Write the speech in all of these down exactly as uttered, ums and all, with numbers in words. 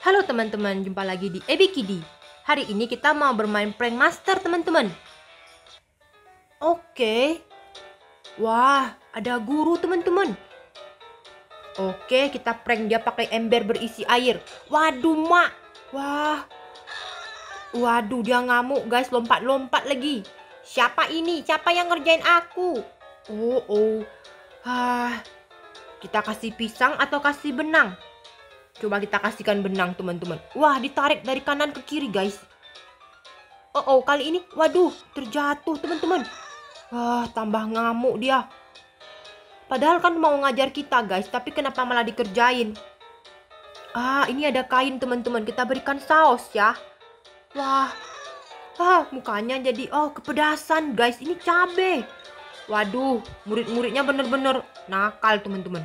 Halo teman-teman, jumpa lagi di Ebikidi. Hari ini kita mau bermain prank master teman-teman. Oke. Wah, ada guru teman-teman. Oke, kita prank dia pakai ember berisi air. Waduh, mak. Wah. Waduh, dia ngamuk guys, lompat-lompat lagi. Siapa ini? Siapa yang ngerjain aku? Oh, oh. Ah. Kita kasih pisang atau kasih benang? Coba kita kasihkan benang teman-teman. Wah, ditarik dari kanan ke kiri guys. Oh, oh kali ini waduh terjatuh teman-teman. Wah, tambah ngamuk dia. Padahal kan mau ngajar kita guys, tapi kenapa malah dikerjain? Ah, ini ada kain teman-teman. Kita berikan saus ya. Wah. Ah, mukanya jadi oh kepedasan guys. Ini cabe. Waduh, murid-muridnya bener-bener nakal teman-teman.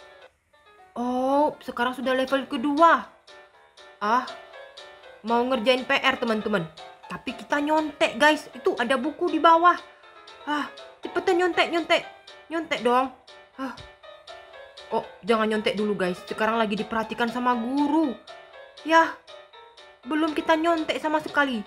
Oh, sekarang sudah level kedua. Ah, mau ngerjain P R teman-teman. Tapi kita nyontek guys. Itu ada buku di bawah. Ah, cepetan nyontek, nyontek. Nyontek dong. Ah. Oh, jangan nyontek dulu guys. Sekarang lagi diperhatikan sama guru. Ya, belum kita nyontek sama sekali.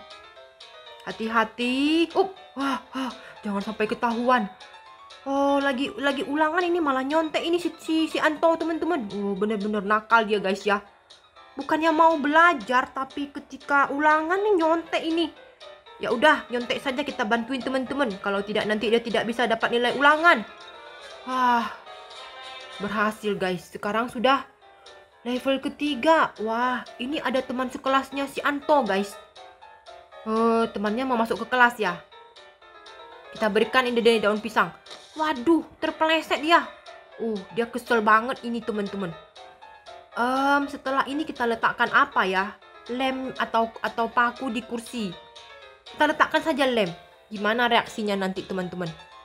Hati-hati. Oh, wah, wah, jangan sampai ketahuan. Oh, lagi lagi ulangan ini malah nyontek ini si si, si Anto teman-teman. Oh, bener-bener nakal dia guys ya. Bukannya mau belajar tapi ketika ulangan nih nyontek ini. Ya udah, nyontek saja kita bantuin teman-teman. Kalau tidak nanti dia tidak bisa dapat nilai ulangan. Wah. Berhasil guys. Sekarang sudah level ketiga. Wah, ini ada teman sekelasnya si Anto guys. Oh, temannya mau masuk ke kelas ya. Kita berikan ini dari daun pisang. Waduh, terpeleset dia. Uh, dia kesel banget ini teman-teman. Um, setelah ini kita letakkan apa ya? Lem atau atau paku di kursi. Kita letakkan saja lem. Gimana reaksinya nanti teman-teman?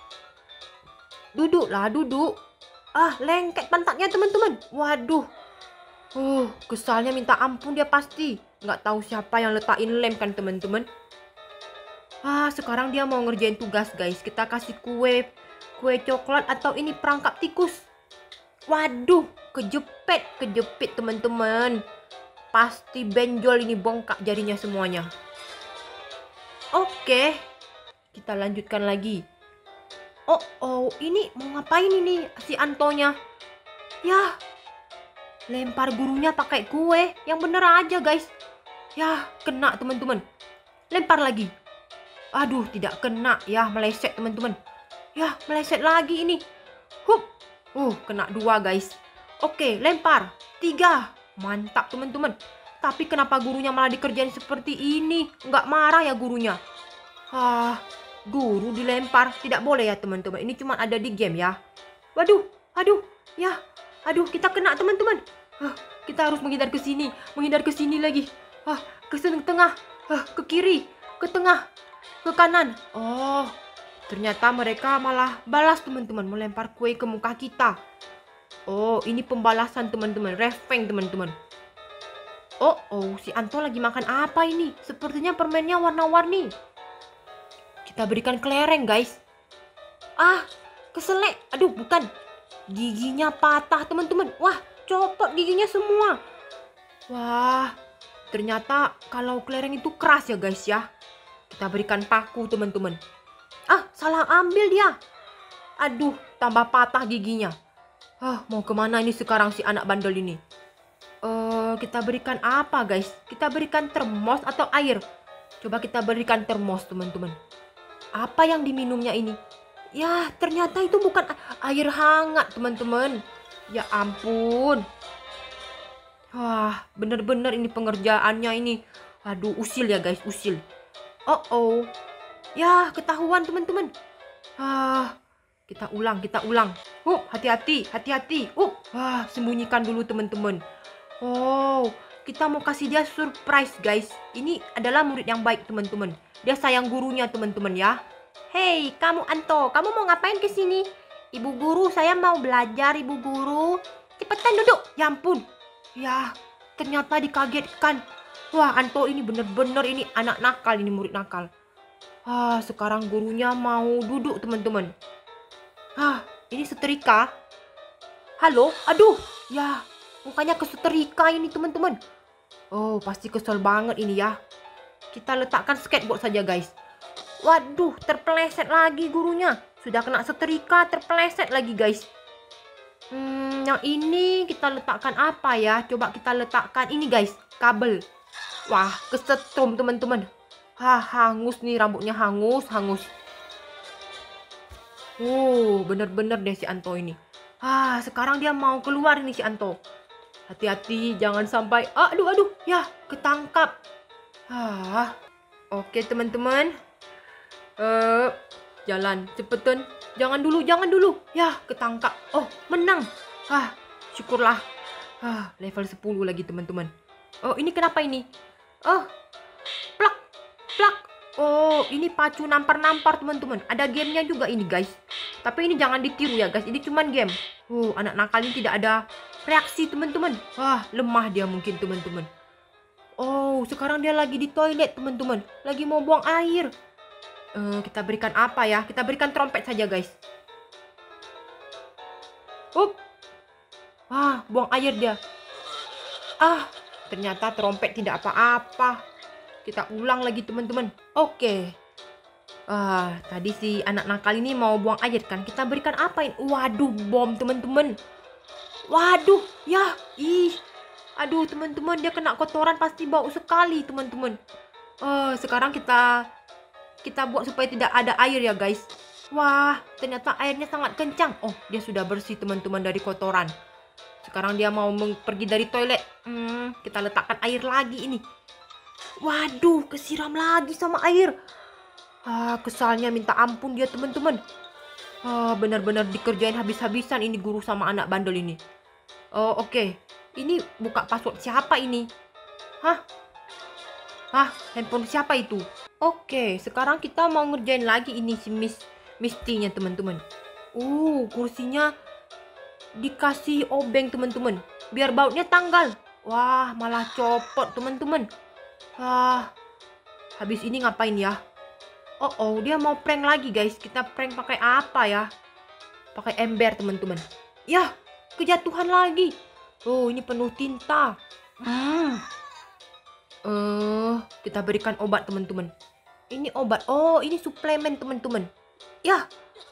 Duduklah, duduk. Ah, lengket pantatnya teman-teman. Waduh. Uh, kesalnya minta ampun dia pasti. Nggak tahu siapa yang letakin lem kan teman-teman. Ah, sekarang dia mau ngerjain tugas guys. Kita kasih kue, kue coklat atau ini perangkap tikus. Waduh, kejepit, kejepit teman-teman. Pasti benjol ini, bongkak jarinya semuanya. Oke, kita lanjutkan lagi. Oh, oh, ini mau ngapain ini si Antonya? Ya, lempar gurunya pakai kue. Yang bener aja guys. Ya, kena teman-teman. Lempar lagi. Aduh, tidak kena ya, meleset teman-teman. Ya, meleset lagi ini. Hup. Uh, kena dua guys. Oke, lempar. Tiga. Mantap teman-teman. Tapi kenapa gurunya malah dikerjain seperti ini? Nggak marah ya gurunya? Ah, guru dilempar. Tidak boleh ya teman-teman. Ini cuma ada di game ya. Waduh, aduh, ya. Aduh, kita kena teman-teman. Ah, kita harus menghindar ke sini. Menghindar ke sini lagi. Ah, ke tengah. Ah, ke kiri. Ke tengah. Ke kanan. Oh, ternyata mereka malah balas teman-teman, melempar kue ke muka kita. Oh, ini pembalasan teman-teman, revenge teman-teman. Oh, oh, si Anto lagi makan apa ini? Sepertinya permennya warna-warni. Kita berikan kelereng guys. Ah, keselek. Aduh, bukan. Giginya patah teman-teman. Wah, copot giginya semua. Wah, ternyata kalau kelereng itu keras ya guys ya. Kita berikan paku teman-teman. Ah, salah ambil dia. Aduh, tambah patah giginya. Ah, mau kemana ini sekarang si anak bandel ini? Uh, kita berikan apa guys? Kita berikan termos atau air? Coba kita berikan termos teman-teman. Apa yang diminumnya ini? Ya, ternyata itu bukan air hangat teman-teman. Ya ampun. Wah, bener-bener ini pengerjaannya ini. Aduh, usil ya guys, usil. Oh, oh. Ya, ketahuan teman-teman. Ah, kita ulang, kita ulang. Uh, hati-hati, hati-hati. Uh, wah, sembunyikan dulu teman-teman. Oh, kita mau kasih dia surprise guys. Ini adalah murid yang baik teman-teman. Dia sayang gurunya teman-teman ya. Hey, kamu Anto, kamu mau ngapain ke sini? Ibu guru, saya mau belajar, Ibu guru. Cepetan duduk. Ya ampun. Ya, ternyata dikagetkan. Wah, Anto ini bener-bener ini anak nakal, ini murid nakal. Ah, sekarang gurunya mau duduk teman-teman. Ah, ini setrika. Halo, aduh, ya, mukanya kesetrika ini teman-teman. Oh, pasti kesel banget ini ya. Kita letakkan skateboard saja guys. Waduh, terpeleset lagi gurunya. Sudah kena setrika, terpeleset lagi guys. Hmm, yang ini kita letakkan apa ya? Coba kita letakkan ini guys, kabel. Wah, kesetrum teman-teman. Hah, hangus nih rambutnya, hangus, hangus. Oh, bener-bener deh si Anto ini. Ah, sekarang dia mau keluar nih si Anto. Hati-hati, jangan sampai... Aduh, aduh, ya, ketangkap. Ah, oke teman-teman. Eh, jalan, cepetan. Jangan dulu, jangan dulu. Ya, ketangkap. Oh, menang. Ah, syukurlah. Ah, level sepuluh lagi teman-teman. Oh, ini kenapa ini? Oh, plak, plak. Oh, ini pacu nampar-nampar teman-teman. Ada gamenya juga ini guys. Tapi ini jangan ditiru ya guys. Ini cuman game. Oh, anak nakal ini tidak ada reaksi teman-teman. Wah, lemah dia mungkin teman-teman. Oh, sekarang dia lagi di toilet teman-teman. Lagi mau buang air. Uh, kita berikan apa ya? Kita berikan trompet saja guys. Up. Ah, buang air dia. Ah, ternyata trompet tidak apa-apa. Kita ulang lagi teman-teman. Oke. Ah, tadi si anak nakal ini mau buang air kan. Kita berikan apa ini? Waduh, bom teman-teman. Waduh, ya. Ih. Aduh, teman-teman, dia kena kotoran pasti bau sekali, teman-teman. Oh, sekarang kita kita buat supaya tidak ada air ya, guys. Wah, ternyata airnya sangat kencang. Oh, dia sudah bersih, teman-teman, dari kotoran. Sekarang dia mau pergi dari toilet. Hmm, kita letakkan air lagi ini. Waduh, kesiram lagi sama air. Ah, kesalnya minta ampun dia teman-teman. Ah, benar-benar dikerjain habis-habisan ini guru sama anak bandel ini. Oh, oke. Okay. Ini buka password siapa ini? Hah? Hah? Handphone siapa itu? Oke, okay, sekarang kita mau ngerjain lagi ini si Miss Mistinya teman-teman. Uh, kursinya dikasih obeng teman-teman. Biar bautnya tanggal. Wah, malah copot teman-teman. Ah, habis ini ngapain ya? Oh, oh, dia mau prank lagi guys. Kita prank pakai apa ya? Pakai ember teman-teman. Ya, kejatuhan lagi. Oh, ini penuh tinta. Hmm. Uh, kita berikan obat teman-teman. Ini obat. Oh, ini suplemen teman-teman. Ya.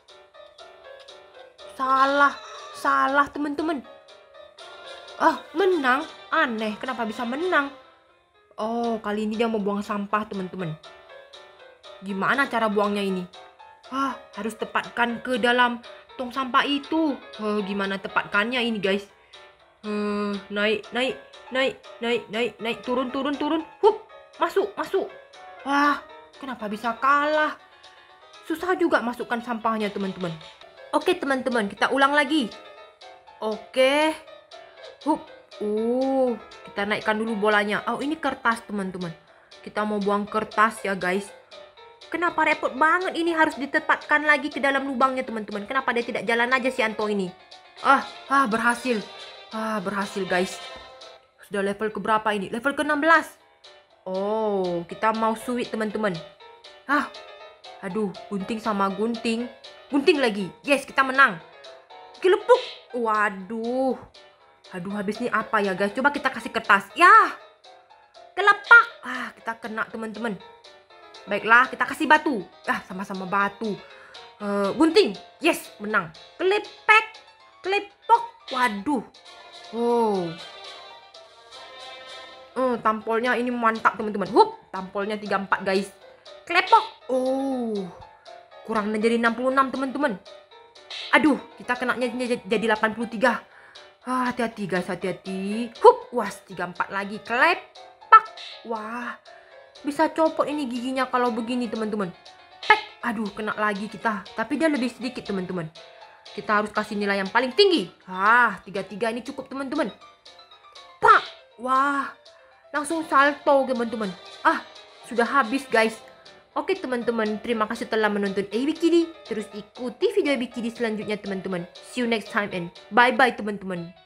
Salah, salah teman-teman. Ah, menang. Aneh, kenapa bisa menang? Oh, kali ini dia mau buang sampah teman-teman. Gimana cara buangnya ini? Ah, harus tepatkan ke dalam tong sampah itu. Oh, gimana tepatkannya ini guys? Hmm, naik, naik, naik, naik, naik, naik, turun, turun, turun. Hup, masuk, masuk. Wah, kenapa bisa kalah? Susah juga masukkan sampahnya teman-teman. Oke teman-teman, kita ulang lagi. Oke. Hup. Uh, kita naikkan dulu bolanya. Oh, ini kertas teman-teman. Kita mau buang kertas ya guys. Kenapa repot banget ini, harus ditempatkan lagi ke dalam lubangnya teman-teman. Kenapa dia tidak jalan aja si Anto ini? Ah, ah berhasil. Ah, berhasil guys. Sudah level ke berapa ini? Level ke enam belas. Oh, kita mau sweet teman-teman. Ah, aduh, gunting sama gunting. Gunting lagi. Yes, kita menang. Kelepuk. Waduh. Aduh, habis ini apa ya guys? Coba kita kasih kertas. Ya. Kelepak. Ah, kita kena teman-teman. Baiklah, kita kasih batu. Ah, sama-sama batu. Uh, gunting. Yes, menang. Kelepek. Kelepok. Waduh. Oh. Uh, tampolnya ini mantap teman-teman. Hup, tampolnya tiga puluh empat guys. Kelepok. Oh. Kurang jadi enam puluh enam teman-teman. Aduh, kita kenanya jadi delapan puluh tiga. Ah, hati-hati guys, hati-hati. Hup, was, tiga puluh empat lagi. Kelepak. Wah, bisa copot ini giginya kalau begini teman-teman. Pek, aduh, kena lagi kita. Tapi dia lebih sedikit teman-teman. Kita harus kasih nilai yang paling tinggi. Ah, tiga puluh tiga ini cukup teman-teman. Pak, wah, langsung salto teman-teman. Ah, sudah habis guys. Oke teman-teman, terima kasih telah menonton A B Kiddy. Terus ikuti video A B Kiddy selanjutnya teman-teman. See you next time and bye-bye teman-teman.